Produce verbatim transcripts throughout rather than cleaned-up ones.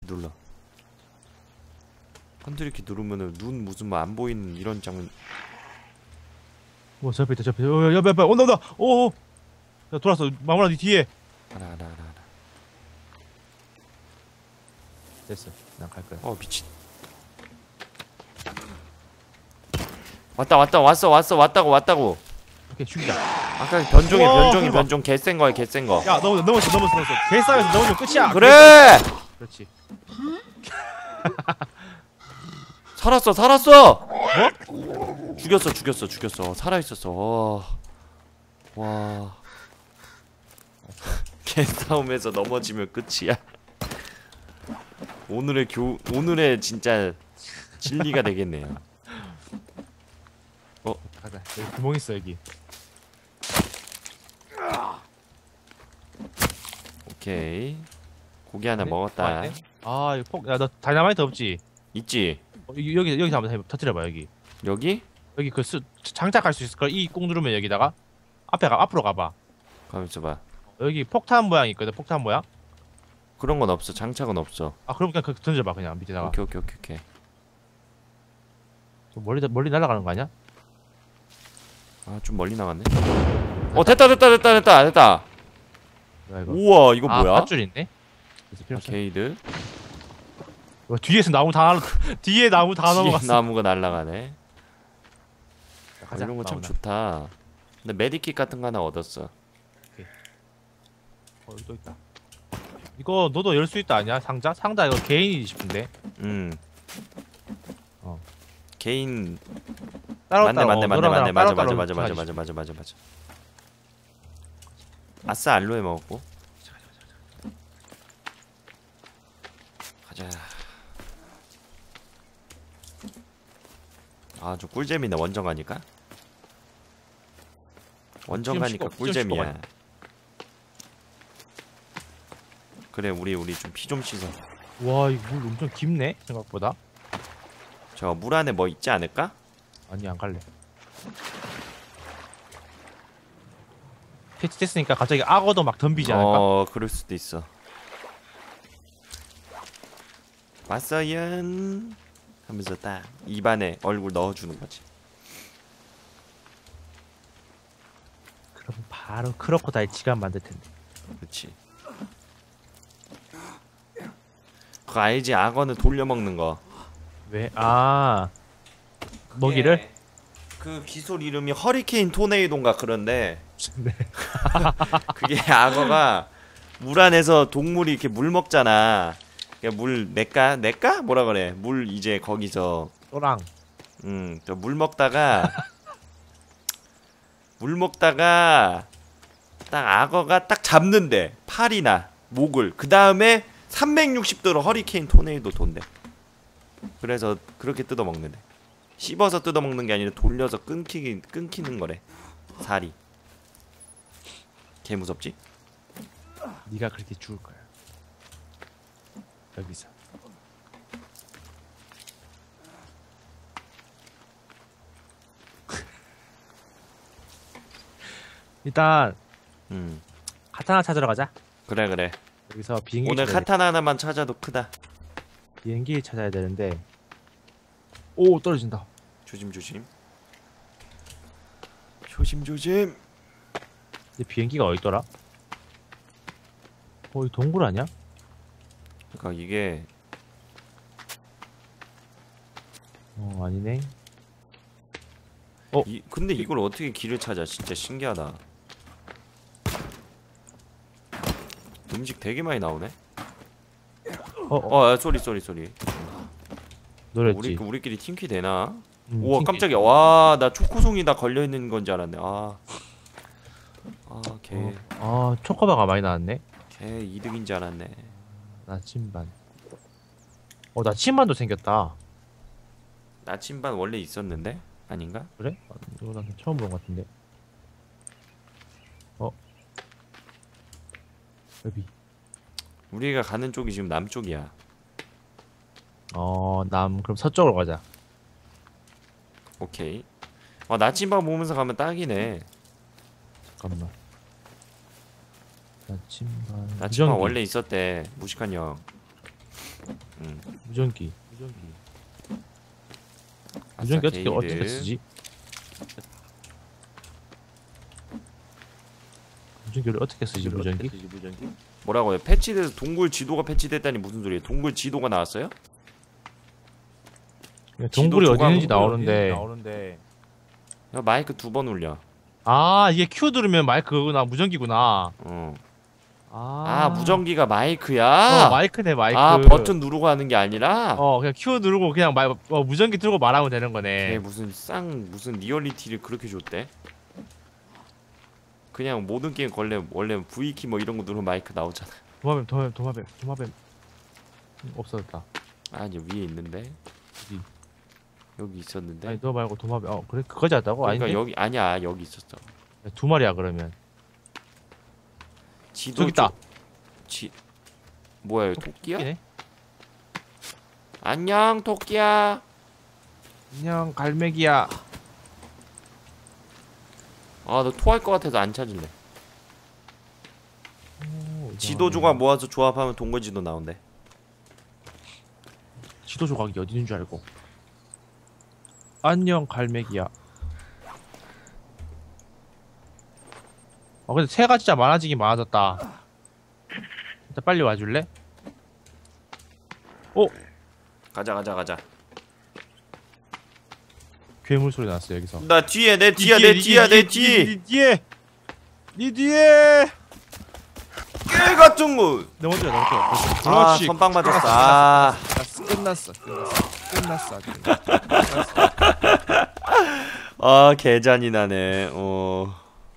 눌러. 컨트롤 키 누르면은 눈 무슨 뭐 안 보이는 이런 장면. 뭐 저 옆에 있다 저 옆에. 어, 옆에 옆에 온다 온다. 오. 야 돌았어. 마무라 니 뒤에. 하나 하나 하나 하나. 됐어. 난 갈 거야. 어 미친. 왔다 왔다 왔어 왔어 왔다고 왔다고. 오케이 죽이자. 아까 변종이 우와, 변종이 설마. 변종 개센 거야 개센 거. 야 넘어 넘었어 넘었어 넘었어. 개싸움에서 넘어지면 끝이야. 그래. 그렇지. 살았어 살았어. 뭐? 죽였어 죽였어 죽였어. 살아있었어. 와. 와. 개싸움에서 넘어지면 끝이야. 오늘의 교 오늘의 진짜 진리가 되겠네요. 어 가자. 여기 구멍 있어 여기. 오케이. 고기 하나 네? 먹었다. 아, 네? 아 이거 폭. 야 너 다이나마이트 없지? 있지? 어, 여기 여기 여기서 한번 해 터뜨려봐 여기. 여기? 여기 그 수, 장착할 수 있을 걸. 이 꾹 누르면 여기다가 앞에 가 앞으로 가봐. 가만 있어봐. 여기 폭탄 모양이 있거든. 폭탄 모양. 그런 건 없어. 장착은 없어. 아 그럼 그냥 그 던져봐 그냥 밑에다가. 오케이 오케이 오케이 오케이. 좀 멀리 멀리 날아가는 거 아니야? 아 좀 멀리 나갔네. 어 됐다 됐다 됐다 됐다 됐다. 뭐야 이거? 우와 이거 아, 뭐야? 밧줄 있네. 그래서 필요 없어. 아케이드. 어, 뒤에서 나무 다 날라. 뒤에 나무 다 뒤에 넘어갔어. 나무가 날라가네. 아, 가자, 이런 거 참 나오나. 좋다. 근데 메디킷 같은 거 하나 얻었어. 어, 여기 또 있다. 이거 너도 열 수 있다 아니야? 상자? 상자 이거 개인이 싶은데. 음. 어. 개인. 따로 맞네 따로. 맞네 어, 맞네 너랑 맞네 나랑 맞아 따로 맞아 따로 맞아 맞아 가야지. 맞아 맞아 맞아 맞아. 아싸 알로에 먹었고. 가자. 아주 꿀잼이네 원정 가니까. 원정 좀 가니까 쉬고, 좀 꿀잼이야. 쉬고 그래 우리 우리 좀 피 좀 씻어. 와 이거 물 엄청 깊네 생각보다. 저 물 안에 뭐 있지 않을까? 아니 안 갈래. 패치 됐으니까 갑자기 악어도 막 덤비지 않을까? 어 그럴 수도 있어. 왔어연 하면서 딱 입안에 얼굴 넣어주는 거지. 그럼 바로 크로코다일 지갑 만들 텐데. 그렇지. 그거 알지? 악어는 돌려먹는 거. 왜? 아 먹이를? 예. 그 기술 이름이 허리케인 토네이도인가 그런데 네. 그게 악어가 물 안에서 동물이 이렇게 물 먹잖아. 그러니까 물 낼까? 낼까? 뭐라 그래? 물 이제 거기서 또랑. 음, 저 물 먹다가 물 먹다가 딱 악어가 딱 잡는데 팔이나 목을 그 다음에 삼백육십 도로 허리케인 토네이도 돈대. 그래서 그렇게 뜯어 먹는데. 씹어서 뜯어 먹는 게 아니라 돌려서 끊기 끊기는 거래. 살이. 개 무섭지? 네가 그렇게 죽을 거야. 여기서. 일단 음. 카타나 찾으러 가자. 그래 그래. 여기서 비행기 오늘 찾아야 카타나 하나만 찾아도 크다. 돼. 비행기 찾아야 되는데. 오 떨어진다. 조심 조심. 조심 조심. 근데 비행기가 어디 있더라? 어, 이 동굴 아니야? 그러니까 이게 어, 아니네. 이, 근데 이걸 어떻게 길을 찾아? 진짜 신기하다. 음식 되게 많이 나오네. 어, 어, 어, 아, 쏘리 쏘리 쏘리. 노랬지. 우리 우리끼리 팀키 되나? 음, 우와 튕기- 깜짝이야. 와, 나 초코송이 다 걸려 있는 건 줄 알았네. 아, 아, 개, 어, 아, 초코바가 많이 나왔네. 개 이득인 줄 알았네. 나침반. 어, 나침반도 생겼다. 나침반 원래 있었는데 아닌가? 그래? 아, 이거 난 처음 본 것 같은데. 어, 여기. 우리가 가는 쪽이 지금 남쪽이야. 어, 남 그럼 서쪽으로 가자. 오케이. 와, 나침반 보면서 가면 딱이네. 잠깐만. 나침반. 나침반 무전기. 원래 있었대. 무식한 형. 응. 무전기. 무전기. 아싸, 무전기 어떻게 게이드. 어떻게 쓰지? 무전기를 어떻게 쓰지? 무전기? 뭐라고요? 패치돼서 동굴 지도가 패치됐다니 무슨 소리예요? 동굴 지도가 나왔어요? 그냥 동굴이 지도 어디 있는지 조각 나오는데. 나오는데 야, 마이크 두 번 울려. 아 이게 Q 누르면 마이크 그거구나. 무전기구나. 어. 아, 아, 무전기가 마이크야? 어, 마이크네 마이크. 아, 버튼 누르고 하는 게 아니라? 어 그냥 Q 누르고 그냥 마, 어, 무전기 들고 말하면 되는 거네. 걔 무슨 쌍 무슨 리얼리티를 그렇게 줬대? 그냥 모든 게임 원래 원래 V키 뭐 이런 거 누르면 마이크 나오잖아. 도마뱀 도마뱀 도마뱀 도마뱀 음, 없어졌다. 아, 이제 위에 있는데. 어디? 여기 있었는데. 아니 너 말고 도마뱀. 어 그래 그거지 않다고? 그러니까 아닌데? 여기 아니야, 여기 있었어. 두 마리야 그러면. 지도 저기 있다. 쪽- 지 뭐야, 이거 토끼야? 토끼네. 안녕, 토끼야. 안녕 갈매기야. 아, 너 토할 것 같아서 안 찾을래. 오, 지도 조각 모아서 조합하면 동굴 지도 나온대. 지도 조각이 어디 있는 줄 알고. 안녕 갈매기야. 아 근데 새가 진짜 많아지긴 많아졌다. 일단 빨리 와줄래? 오! 가자, 가자, 가자. 괴물 소리 났어 여기서. 나 뒤에, 내 뒤야, 내 뒤야, 내 뒤. 니 뒤에! 니 뒤에! 깨 같은 거. 내 먼저야 내 먼저. 아, 그렇지. 선빵 맞았어. 아, 끝났어 끝났어 끝났어 아주 아, 개잔이 나네. 어.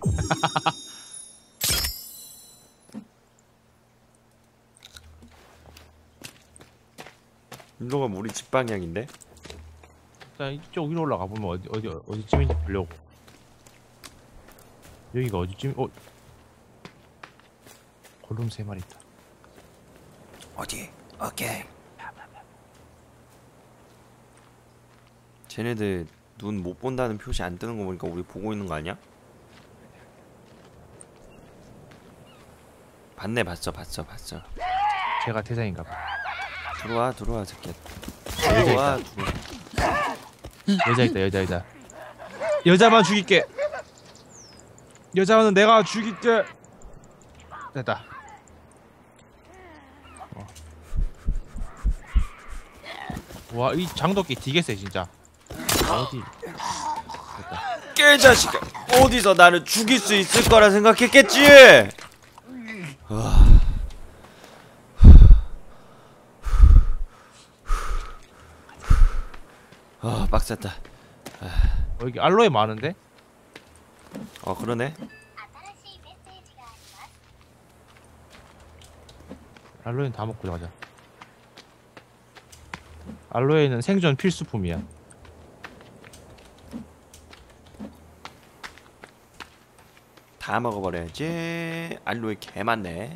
일로 가면 우리 집 방향인데? 일단 이쪽 위로 올라가 보면 어디 어디 어디쯤인지 보려고. 여기가 어디쯤? 어. 골룸 세 마리 있다. 어디? 오케이. 쟤네들 눈 못 본다는 표시 안 뜨는 거 보니까 우리 보고 있는 거 아니야? 봤네, 봤어, 봤어, 봤어. 제가 대장인가 봐. 들어와, 들어와, 새끼야. 여자 들어와, 있다. 들어와. 여자 있다 여자 있다. 여자만 죽일게. 여자는 내가 죽일게. 됐다. 어. 와, 이 장독기 되게 세 진짜. 어디? 됐다. 깨자식아, 어디서 나를 죽일 수 있을 거라 생각했겠지? 아. 아, 빡셌다. 어, 여기 알로에 많은데? 어, 그러네. 알로에는 다 먹고 가자. 알로에는 생존 필수품이야. 다 먹어버려야지. 알로에 개 많네.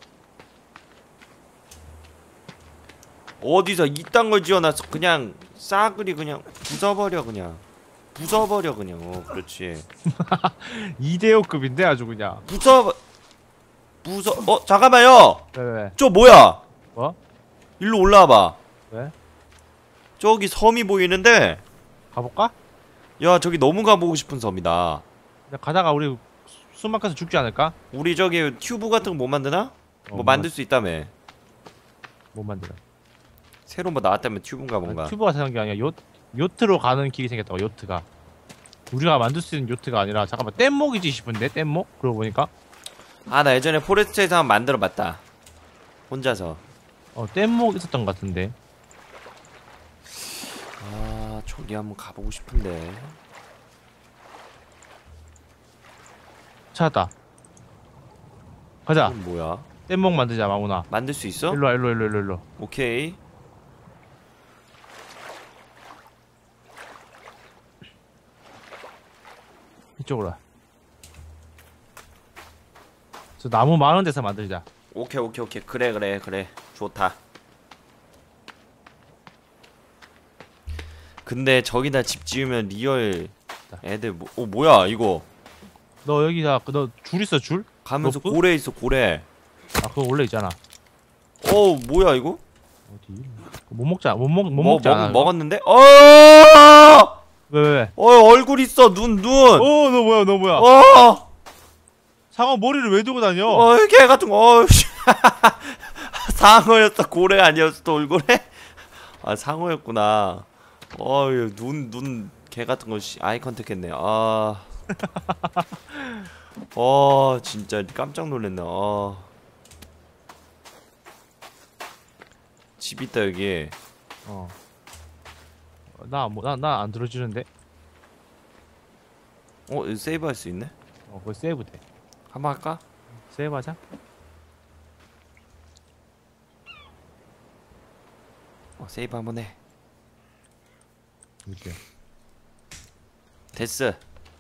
어디서 이딴 걸 지어놨어. 그냥 싸그리 그냥 부숴버려. 그냥 부숴버려 그냥. 어, 그렇지. 이대오급인데 아주 그냥. 부숴 부숴 어, 잠깐만요. 왜 왜? 왜? 저 뭐야? 뭐? 일로 올라와봐. 왜? 저기 섬이 보이는데, 가볼까? 야, 저기 너무 가보고 싶은 섬이다. 근데 가다가 우리 숨 막혀서 죽지 않을까? 우리 저기 튜브 같은 거 못 만드나? 뭐 어, 만들 수 있다며. 못 만들어. 새로 뭐 나왔다며. 튜브인가 뭔가. 아니, 튜브가 생긴 게 아니라 요 요트로 가는 길이 생겼다고. 요트가. 우리가 만들 수 있는 요트가 아니라 잠깐만 뗏목이지 싶은데 뗏목? 그러고 보니까 아, 나 예전에 포레스트에서 한번 만들어봤다. 혼자서. 어 뗏목 있었던 것 같은데. 아, 저기 한번 가보고 싶은데. 찾았다. 가자. 이건 뭐야? 뗏목 만들자 마무나. 만들 수 있어? 일로 와 일로 일로 일로 일로. 오케이. 이쪽으로 와. 저 나무 많은 데서 만들자. 오케이, 오케이, 오케이. 그래, 그래, 그래. 좋다. 근데 저기다 집 지으면 리얼 애들 뭐, 어, 뭐야 이거? 너 여기다 너 줄 있어 줄? 가면서 로프? 고래 있어, 고래. 아 그거 원래 있잖아. 어, 뭐야 이거? 어디? 못 먹자. 못 먹 못 뭐, 먹지 먹, 않아. 먹었는데? 어! 왜 왜? 어 얼굴 있어 눈 눈. 어, 너 뭐야? 너 뭐야? 어! 상어 머리를 왜 두고 다녀? 어, 개 같은 거. 어, 씨. 상어였어. 고래가 아니었어. 돌고래? 아, 상어였구나. 어, 눈, 눈, 개 같은 거, 씨. 아이 컨택 했네. 아. 어, 진짜 깜짝 놀랐네. 어. 집 있다, 여기. 어. 나나나 안 들어주는데. 어, 여기 세이브 할 수 있네? 어, 그거 세이브 돼. 한번 할까? 세이브 하자. 어, 세이브 한번 해. 이렇게. 됐어.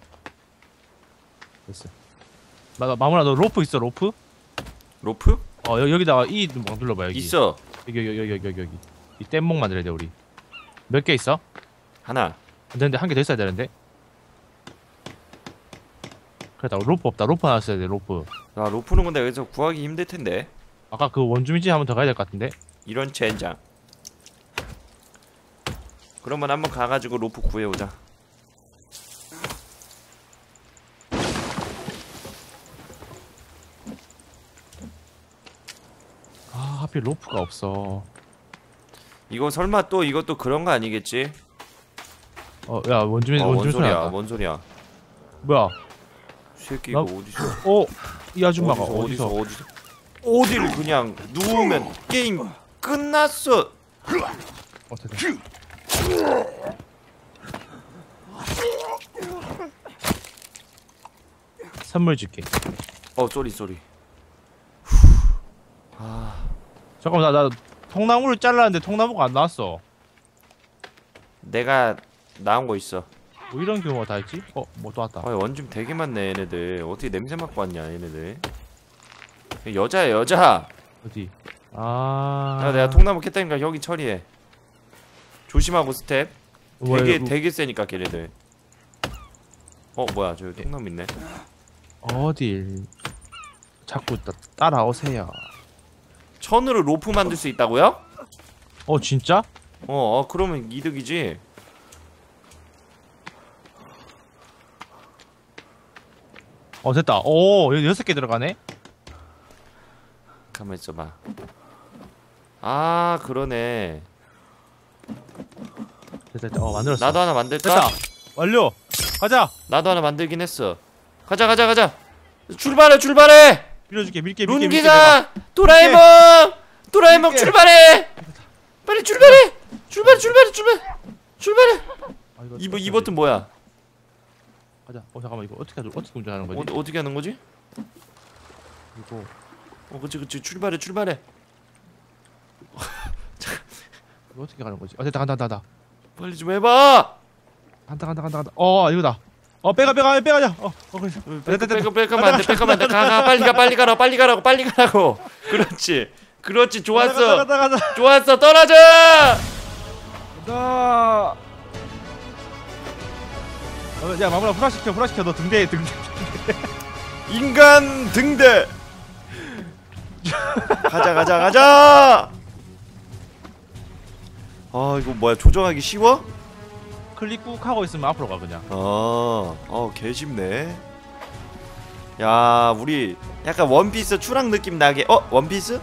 됐어. 마 마무라 너 로프 있어 로프? 로프? 어 여, 여기다가 E 막 눌러봐 여기. 있어. 여기 여기 여기 여기 여기 여기. 이 뗏목 만들어야 돼 우리. 몇 개 있어? 하나. 안 되는데 한 개 더 있어야 되는데. 그래다 로프 없다. 로프 하나 써야 돼 로프. 야, 로프는 근데 여기서 구하기 힘들 텐데. 아까 그 원주민집 한번 더 가야 될 것 같은데. 이런 젠장. 그러면 한번 가가지고 로프 구해오자. 아 하필 로프가 없어. 이거 설마 또 이것도 그런 거 아니겠지? 어 야 원주민 어, 원주민 뭔 소리 소리야? 났다. 뭔 소리야? 뭐야? 이 새끼 나- 이거 어디서? 어? 이 아줌마가 어디서 어디서? 어디서? 어디를 그냥 누우면 게임 끝났어. 어 됐다. 선물 줄게. 어 쏘리 쏘리. 잠깐만 나, 나 통나무를 잘랐는데 통나무가 안 나왔어. 내가 나온 거 있어. 뭐 이런 경우가 다 있지? 어? 뭐 또 왔다. 아 원줌 되게 많네 얘네들. 어떻게 냄새 맡고 왔냐 얘네들. 여자야 여자. 어디? 아... 야 내가 통나무 캤다니까 여기 처리해. 조심하고 스텝. 뭐야, 되게 이거- 되게 세니까 걔네들. 어 뭐야 저기 통나무 있네. 어딜 자꾸 따, 따라오세요. 천으로 로프 만들 수 있다고요? 어 진짜? 어, 어 그러면 이득이지. 어 됐다. 오 여기 여섯 개 들어가네. 가만 있어봐. 아 그러네. 됐다 됐다. 어 만들었어. 나도 하나 만들까? 됐다. 완료. 가자. 나도 하나 만들긴 했어. 가자 가자 가자. 출발해 출발해. 밀어줄게 밀게 밀게 밀게. 룬기사 도라에몽 도라에몽 밀게. 출발해. 빨리 출발해. 출발 출발해 출발 출발해. 아, 이거 이, 어떻게 이 하지? 버튼 뭐야? 가자. 어 잠깐만 이거 어떻게 하죠? 어떻게 운전하는 거지? 어, 어떻게 하는 거지? 이거 어 그치 그치 출발해 출발해. 이거 어떻게 가는 거지? 어 됐다 간다 간다 간다 빨리 좀 해봐. 간다 간다 간다 간다. 어 이거다. 어 빼가 빼가 빼가자. 어어 그래. 뺄까 뺄까 뺄까면 안돼 뺄까면 안돼. 가가 빨리 가 빨리 가라 빨리 가라고 빨리 가라고. 그렇지 그렇지 좋았어 가자 가자 가자. 좋았어 떨어져. 가자. 어, 야 마무라 후라시켜 후라시켜 너 등대 등대. 인간 등대. 가자 가자 가자. 아 이거 뭐야 조정하기 쉬워? 클릭 꾹 하고 있으면 앞으로 가 그냥. 어, 어, 개 쉽네. 야, 우리 약간 원피스 추락 느낌 나게. 어, 원피스?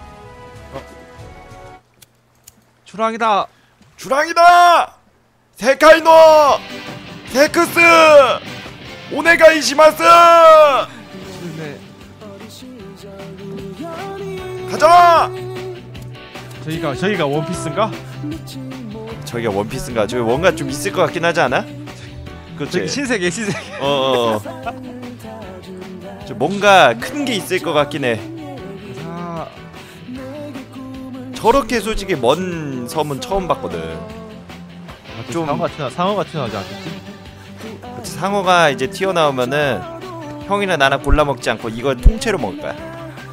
주랑이다. 주랑이다! 세카이노! 세크스! 오네가 이시마스! 네. 가자! 저희가 저희가 원피스인가? 저기가 원피스인가? 저기 뭔가 좀 있을 것 같긴 하지 않아? 저기 그렇지? 신세계 신세계. 어, 어, 어. 저 뭔가 큰 게 있을 것 같긴 해. 자, 저렇게 솔직히 먼 섬은 처음 봤거든. 좀 좀- 상어가 튀어 상어가 튀어나오지 않겠지? 그치, 상어가 이제 튀어나오면은 형이나 나나 골라 먹지 않고 이걸 통째로 먹을 거야.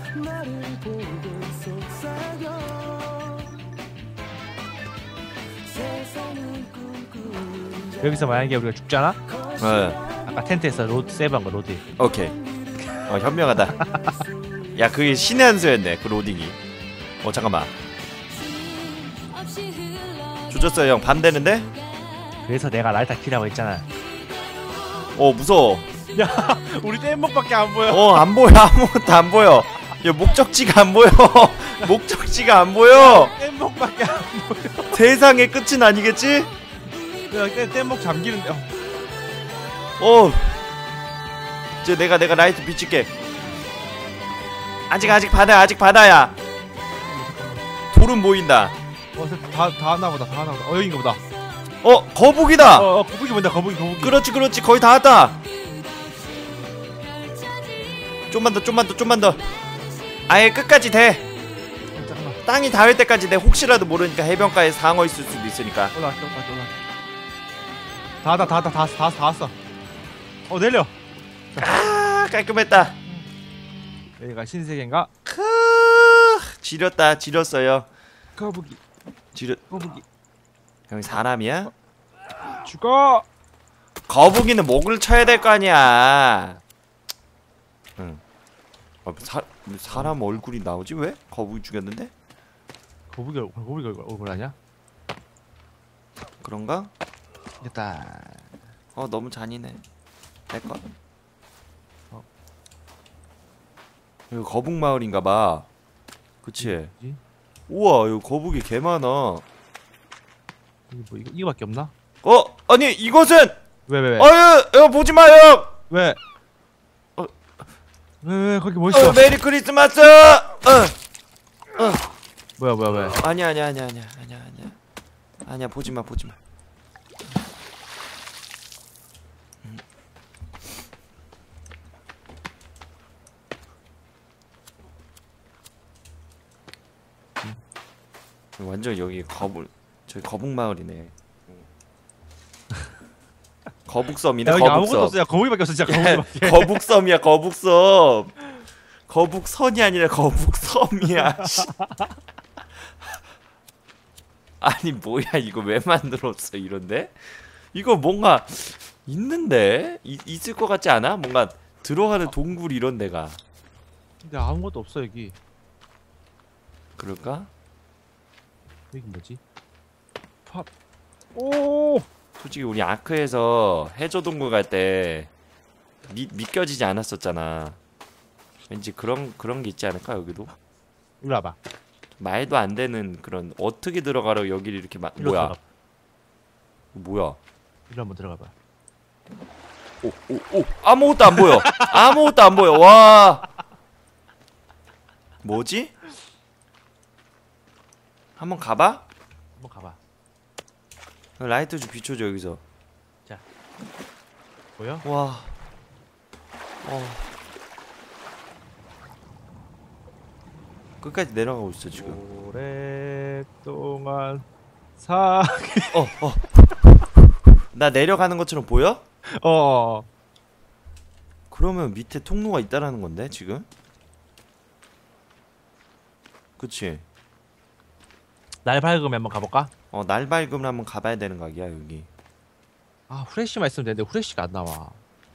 여기서 만약에 우리가 죽잖아? 어, 아까 텐트에서 로드 세이브한 거 로드. 오케이. 어, 현명하다. 야, 그게 신의 한 수였네, 그 로딩이. 어, 잠깐만. 조졌어요 형. 밤 되는데? 그래서 내가 라이터 키라고 했잖아. 어 무서워. 야, 우리 뗏목밖에 안 보여. 어 안 보여. 아무것도 안 보여. 야 목적지가 안 보여. 목적지가 안 보여. 뗏목밖에 안 보여. 세상의 끝은 아니겠지? 야, 뗏- 뗏목 잠기는데. 어. 어. 이제 내가 내가 라이트 비출게. 아직 아직 바다야. 아직 바다야. 돌은 보인다. 어, 다, 다 하나 보다, 다 하나 보다. 어, 여긴가 보다. 어 거북이다. 어, 어, 거북이 본다, 거북이, 거북이. 그렇지 그렇지 거의 다 왔다. 좀만 더 좀만 더 좀만 더. 아예 끝까지 돼. 어, 잠깐만. 땅이 닿을 때까지 돼. 혹시라도 모르니까 해변가에 상어 있을 수도 있으니까. 올라왔어, 올라왔어, 올라왔어. 다 왔다, 다 왔다, 다 왔어, 다 왔어, 다 왔어. 어, 내려. 아 깔끔했다. 여기가 신세계인가? 크 지렸다 지렸어요. 거북이, 지렸. 거북이. 형이 사람이야? 죽어! 거북이는 목을 쳐야 될 거 아니야. 응. 아, 사 사람 얼굴이 나오지 왜? 거북이 죽였는데? 거북이 얼굴, 거북이 얼굴, 얼굴 아니야? 그런가? 됐다. 어 너무 잔인해. 내 거. 어. 여기 거북 마을인가봐. 그치? 뭐지? 우와 여기 거북이 개 많아. 이거 뭐 이거 이거밖에 없나? 어 아니 이것은 왜 왜 왜? 어유 어, 보지 마요. 왜? 어. 왜 왜 거기 뭐 있어? 어, 메리 크리스마스. 어. 어. 뭐야 뭐야 왜? 아니야 아니야 아니야 아니야 아니야 아니야 아니야 보지 마 보지 마. 음. 완전 여기 거북 저기 거북 마을이네. 거북섬이네. 야, 여기 아무것도 거북섬. 없어. 야 거북이밖에 없어. 진짜 거북이밖에. 거북섬이야 거북섬. 거북선이 아니라 거북섬이야. 씨. 아니 뭐야 이거 왜 만들었어 이런데? 이거 뭔가 있는데? 이, 있을 것 같지 않아? 뭔가 들어가는 동굴 이런 데가. 근데 아무것도 없어 여기. 그럴까? 여기 뭐지? 팝. 오. 솔직히 우리 아크에서 해저 동굴 갈 때 믿겨지지 않았었잖아. 왠지 그런 그런 게 있지 않을까 여기도? 이리 와봐. 말도 안 되는 그런 어떻게 들어가려 여기를 이렇게 막 일로 뭐야? 들어가. 뭐야? 이리 한번 들어가봐. 오 오 오 아무것도 안 보여. 아무것도 안 보여. 와. 뭐지? 한번 가봐. 한번 가봐. 라이트 좀 비춰줘 여기서. 보여? 와. 어. 끝까지 내려가고 있어 지금. 오랫동안 사. 어 어. 나 내려가는 것처럼 보여? 어. 그러면 밑에 통로가 있다라는 건데 지금? 그치? 날 밝으면 한번 가볼까? 어 날 밝으면 한번 가봐야 되는 각이야 여기. 아 후레쉬만 있으면 되는데 후레쉬가 안 나와.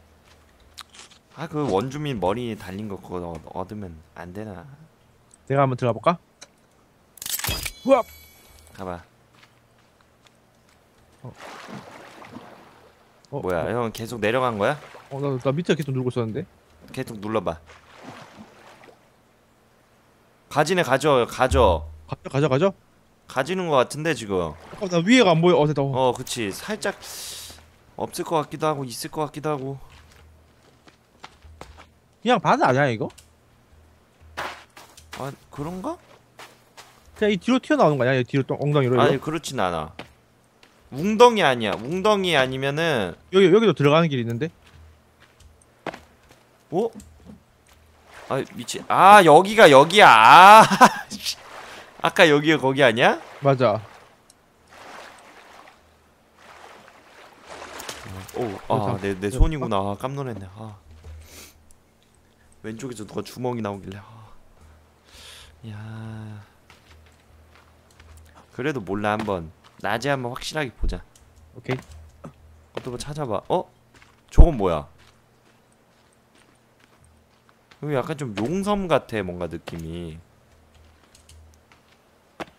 아 그 원주민 머리 달린 거 그거 얻- 얻으면 안 되나? 내가 한번 들어가 볼까? 우와. 가봐. 어, 뭐야 형 계속 내려간 거야? 어, 나, 나 밑에 계속 누르고 있었는데. 계속 눌러봐. 가지네 가져 가져. 가자 가자 가자. 가지는 거 같은데 지금. 어, 나 위에가 안 보여. 어 됐다. 어. 어 그치 살짝 없을 것 같기도 하고 있을 것 같기도 하고. 그냥 바다 아니야 이거? 아 그런가? 그냥 이 뒤로 튀어나오는 거 아니야? 이 뒤로 또 엉덩이로. 이거? 아니 그렇진 않아. 웅덩이 아니야. 웅덩이 아니면은 여기 여기도 들어가는 길이 있는데. 어? 아 미치. 아 여기가 여기야. 아 아까 여기가 거기 아니야? 맞아. 오아내 내 손이구나. 아, 깜놀했네. 아 왼쪽에서 누가 주먹이 나오길래. 아. 야 그래도 몰라 한번 낮에 한번 확실하게 보자. 오케이. 어떤 거 찾아봐. 어? 저건 뭐야? 여기 약간 좀 용섬 같아 뭔가 느낌이.